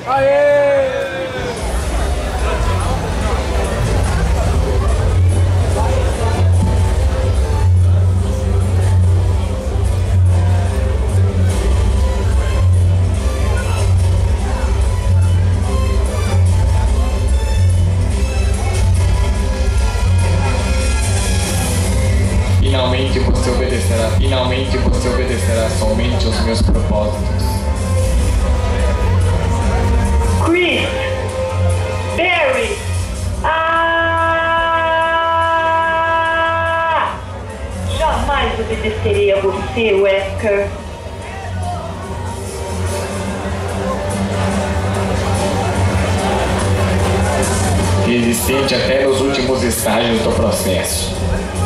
Aê! Finalmente você obedecerá somente aos meus propósitos. Chris! Barry! Jamais obedecerei a você, Wesker. Resistente até nos últimos estágios do processo.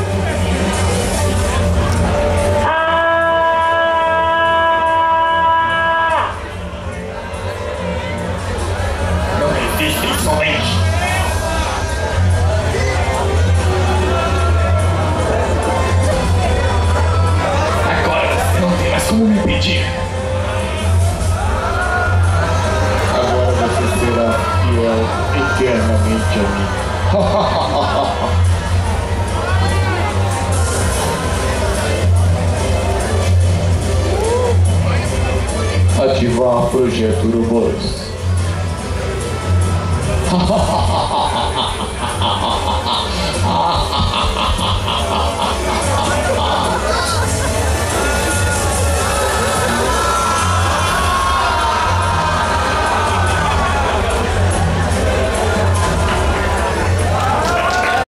Como me impedir? Agora você será fiel eternamente a mim. Ativar projeto Uroboros.